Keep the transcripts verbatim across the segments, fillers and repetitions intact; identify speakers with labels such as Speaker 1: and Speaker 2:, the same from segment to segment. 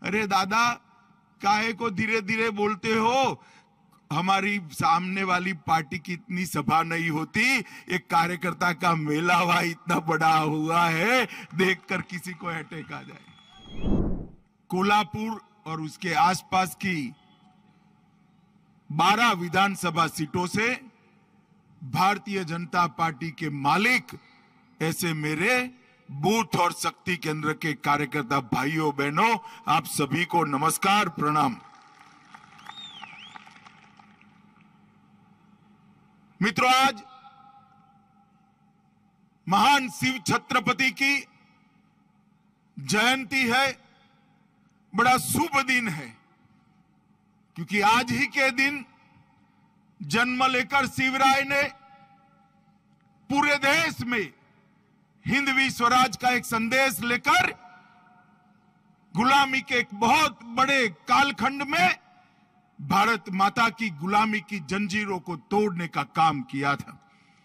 Speaker 1: अरे दादा काहे को धीरे धीरे बोलते हो, हमारी सामने वाली पार्टी की इतनी सभा नहीं होती, एक कार्यकर्ता का मेला हुआ इतना बड़ा हुआ है, देखकर किसी को अटैक आ जाए। कोल्हापुर और उसके आसपास की बारह विधानसभा सीटों से भारतीय जनता पार्टी के मालिक ऐसे मेरे बूथ और शक्ति केंद्र के कार्यकर्ता भाइयों बहनों, आप सभी को नमस्कार, प्रणाम। मित्रों, आज महान शिव छत्रपति की जयंती है, बड़ा शुभ दिन है, क्योंकि आज ही के दिन जन्म लेकर शिवराय ने पूरे देश में हिंदवी स्वराज का एक संदेश लेकर गुलामी के एक बहुत बड़े कालखंड में भारत माता की गुलामी की जंजीरों को तोड़ने का काम किया था।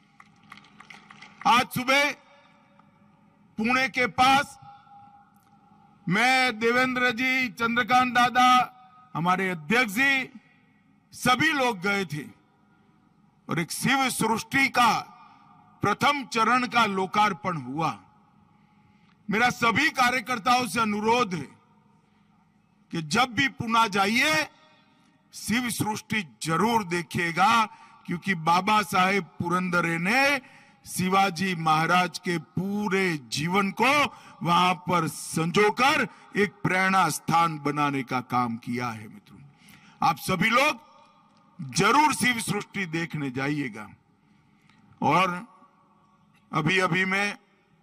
Speaker 1: आज सुबह पुणे के पास मैं, देवेंद्र जी, चंद्रकांत दादा, हमारे अध्यक्ष जी, सभी लोग गए थे और एक शिव सृष्टि का प्रथम चरण का लोकार्पण हुआ। मेरा सभी कार्यकर्ताओं से अनुरोध है कि जब भी पुणे जाइए शिव सृष्टि जरूर देखिएगा, क्योंकि बाबा साहेब पुरंदरे ने शिवाजी महाराज के पूरे जीवन को वहां पर संजोकर एक प्रेरणा स्थान बनाने का काम किया है। मित्रों, आप सभी लोग जरूर शिव सृष्टि देखने जाइएगा। और अभी अभी मैं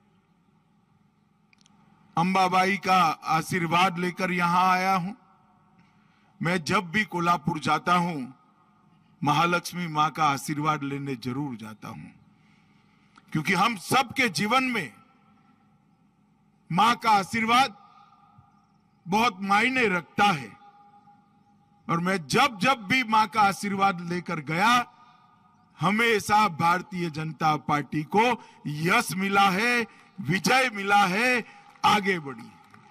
Speaker 1: अंबाबाई का आशीर्वाद लेकर यहां आया हूं। मैं जब भी कोल्हापुर जाता हूं, महालक्ष्मी मां का आशीर्वाद लेने जरूर जाता हूं, क्योंकि हम सबके जीवन में मां का आशीर्वाद बहुत मायने रखता है। और मैं जब जब भी मां का आशीर्वाद लेकर गया, हमेशा भारतीय जनता पार्टी को यश मिला है, विजय मिला है, आगे बढ़ी।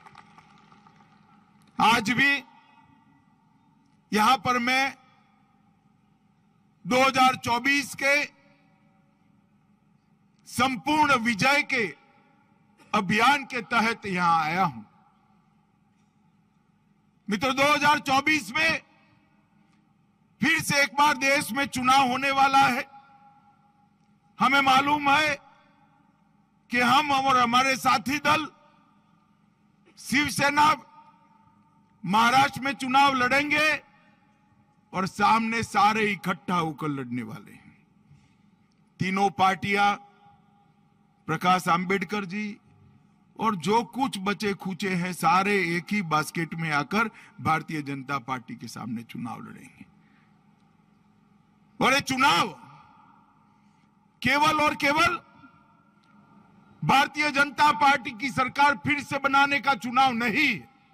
Speaker 1: आज भी यहां पर मैं दो हज़ार चौबीस के संपूर्ण विजय के अभियान के तहत यहां आया हूं। मित्रों, दो हज़ार चौबीस में फिर से एक बार देश में चुनाव होने वाला है। हमें मालूम है कि हम और हमारे साथी दल शिवसेना महाराष्ट्र में चुनाव लड़ेंगे और सामने सारे इकट्ठा होकर लड़ने वाले हैं। तीनों पार्टियां, प्रकाश आंबेडकर जी और जो कुछ बचे खुचे हैं, सारे एक ही बास्केट में आकर भारतीय जनता पार्टी के सामने चुनाव लड़ेंगे। और ये चुनाव केवल और केवल भारतीय जनता पार्टी की सरकार फिर से बनाने का चुनाव नहीं।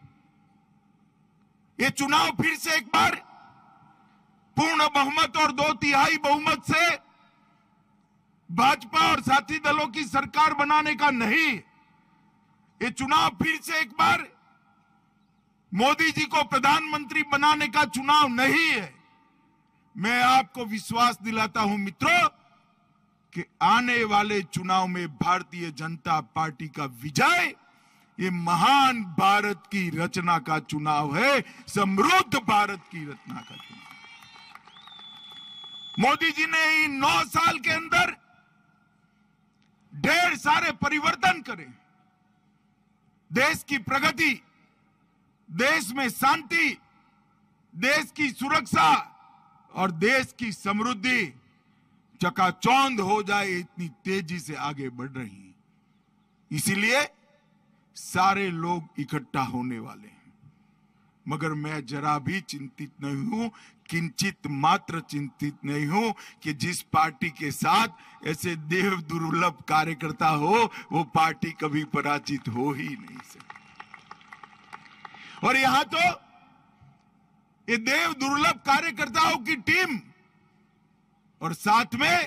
Speaker 1: ये चुनाव फिर से एक बार पूर्ण बहुमत और दो तिहाई बहुमत से भाजपा और साथी दलों की सरकार बनाने का नहीं। ये चुनाव फिर से एक बार मोदी जी को प्रधानमंत्री बनाने का चुनाव नहीं है। मैं आपको विश्वास दिलाता हूं मित्रों कि आने वाले चुनाव में भारतीय जनता पार्टी का विजय ये महान भारत की रचना का चुनाव है, समृद्ध भारत की रचना का चुनाव। मोदी जी ने इन नौ साल के अंदर ढेर सारे परिवर्तन करे। देश की प्रगति, देश में शांति, देश की सुरक्षा और देश की समृद्धि चकाचौंध हो जाए, इतनी तेजी से आगे बढ़ रही है। इसीलिए सारे लोग इकट्ठा होने वाले हैं। मगर मैं जरा भी चिंतित नहीं हूं, किंचित मात्र चिंतित नहीं हूं कि जिस पार्टी के साथ ऐसे देव दुर्लभ कार्यकर्ता हो, वो पार्टी कभी पराजित हो ही नहीं सकती। और यहां तो ये देव दुर्लभ कार्यकर्ताओं की टीम और साथ में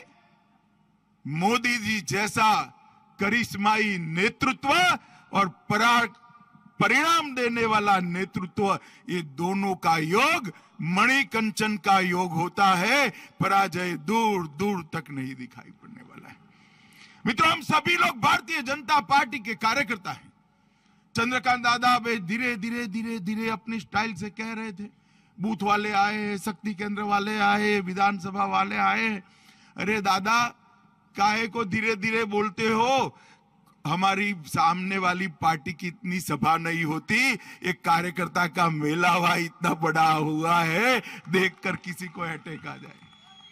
Speaker 1: मोदी जी जैसा करिश्माई नेतृत्व और परा परिणाम देने वाला नेतृत्व, ये दोनों का योग मणिकंचन का योग होता है। पराजय दूर दूर तक नहीं दिखाई पड़ने वाला है। मित्रों, हम सभी लोग भारतीय जनता पार्टी के कार्यकर्ता हैं। चंद्रकांत दादा वे धीरे धीरे धीरे धीरे अपनी स्टाइल से कह रहे थे, बूथ वाले आए, शक्ति केंद्र वाले आए, विधानसभा वाले आए। अरे दादा, काहे को धीरे धीरे बोलते हो? हमारी सामने वाली पार्टी की इतनी सभा नहीं होती, एक कार्यकर्ता का मेला हुआ इतना बड़ा हुआ है, देखकर किसी को अटैक आ जाए।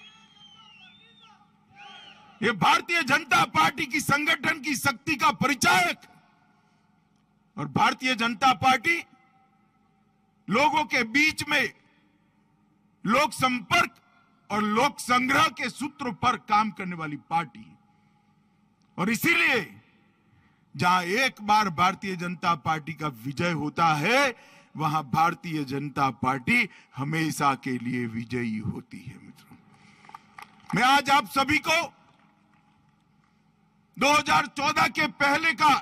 Speaker 1: ये भारतीय जनता पार्टी की संगठन की शक्ति का परिचायक, और भारतीय जनता पार्टी लोगों के बीच में लोक संपर्क और लोक संग्रह के सूत्र पर काम करने वाली पार्टी है। और इसीलिए जहां एक बार भारतीय जनता पार्टी का विजय होता है, वहां भारतीय जनता पार्टी हमेशा के लिए विजयी होती है। मित्रों, मैं आज आप सभी को दो हज़ार चौदह के पहले का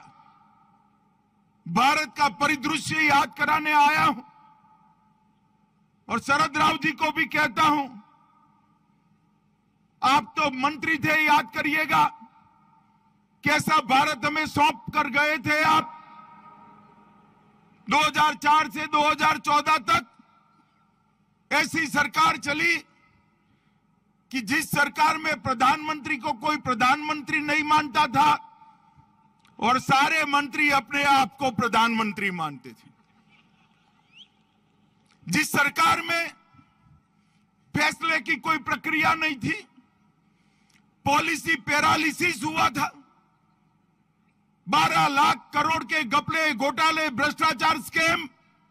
Speaker 1: भारत का परिदृश्य याद कराने आया हूं, और शरद राव जी को भी कहता हूं, आप तो मंत्री थे, याद करिएगा कैसा भारत हमें सौंप कर गए थे आप। दो हज़ार चार से दो हज़ार चौदह तक ऐसी सरकार चली कि जिस सरकार में प्रधानमंत्री को कोई प्रधानमंत्री नहीं मानता था, और सारे मंत्री अपने आप को प्रधानमंत्री मानते थे। जिस सरकार में फैसले की कोई प्रक्रिया नहीं थी, पॉलिसी पैरालिसिस हुआ था। बारह लाख करोड़ के घपले, घोटाले, भ्रष्टाचार, स्कैम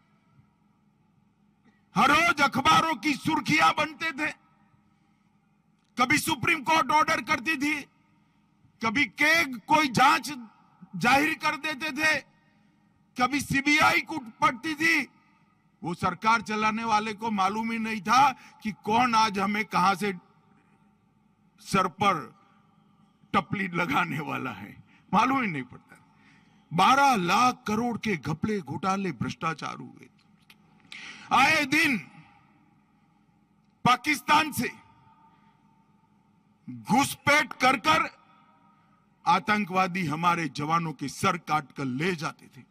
Speaker 1: हर रोज अखबारों की सुर्खियां बनते थे। कभी सुप्रीम कोर्ट ऑर्डर करती थी, कभी केग कोई जांच जाहिर कर देते थे, कभी सीबीआई को पड़ती थी। वो सरकार चलाने वाले को मालूम ही नहीं था कि कौन आज हमें कहां से सर पर टपली लगाने वाला है, मालूम ही नहीं पड़ता। बारह लाख करोड़ के घपले, घोटाले, भ्रष्टाचार हुए। आए दिन पाकिस्तान से घुसपैठ कर कर आतंकवादी हमारे जवानों के सर काट कर ले जाते थे,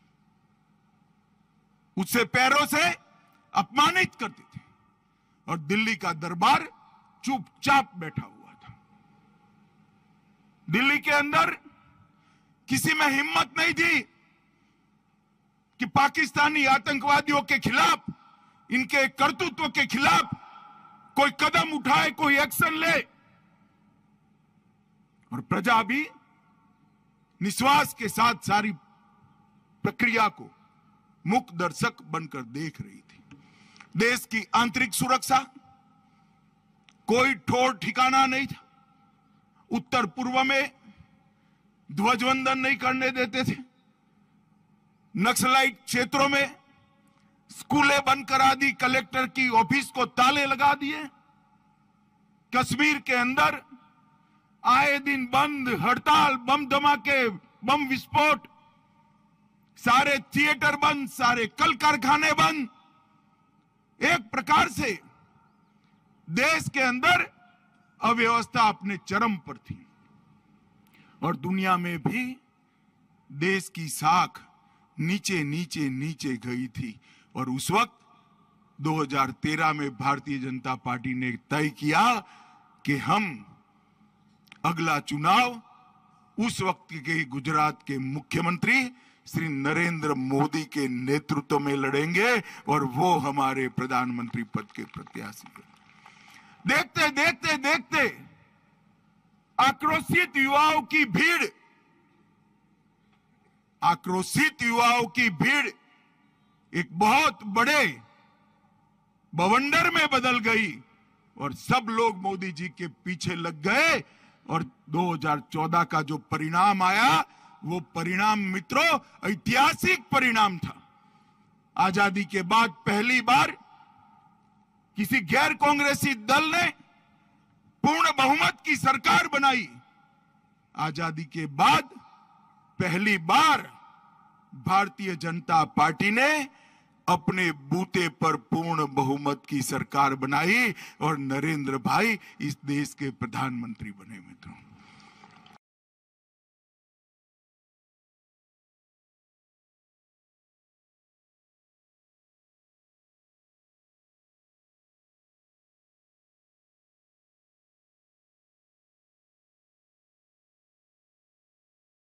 Speaker 1: उससे पैरों से अपमानित करते थे, और दिल्ली का दरबार चुपचाप बैठा हुआ था। दिल्ली के अंदर किसी में हिम्मत नहीं थी कि पाकिस्तानी आतंकवादियों के खिलाफ, इनके कर्तृत्व के खिलाफ कोई कदम उठाए, कोई एक्शन ले। और प्रजा भी निश्वास के साथ सारी प्रक्रिया को मुक दर्शक बनकर देख रही थी। देश की आंतरिक सुरक्षा कोई ठोर ठिकाना नहीं था। उत्तर पूर्व में ध्वजवंदन नहीं करने देते थे। नक्सलाइट क्षेत्रों में स्कूलें बंद करा दी, कलेक्टर की ऑफिस को ताले लगा दिए। कश्मीर के अंदर आए दिन बंद, हड़ताल, बम धमाके, बम विस्फोट, सारे थिएटर बंद, सारे कल कारखाने बंद। एक प्रकार से देश के अंदर अव्यवस्था अपने चरम पर थी, और दुनिया में भी देश की साख नीचे नीचे नीचे गई थी। और उस वक्त दो हज़ार तेरह में भारतीय जनता पार्टी ने तय किया कि हम अगला चुनाव उस वक्त के गुजरात के मुख्यमंत्री श्री नरेंद्र मोदी के नेतृत्व में लड़ेंगे, और वो हमारे प्रधानमंत्री पद के प्रत्याशी हैं। देखते देखते देखते आक्रोशित युवाओं की भीड़ आक्रोशित युवाओं की भीड़ एक बहुत बड़े बवंडर में बदल गई, और सब लोग मोदी जी के पीछे लग गए। और दो हज़ार चौदह का जो परिणाम आया, वो परिणाम मित्रों ऐतिहासिक परिणाम था। आजादी के बाद पहली बार किसी गैर कांग्रेसी दल ने पूर्ण बहुमत की सरकार बनाई। आजादी के बाद पहली बार भारतीय जनता पार्टी ने अपने बूते पर पूर्ण बहुमत की सरकार बनाई और नरेंद्र भाई इस देश के प्रधानमंत्री बने। मित्रों,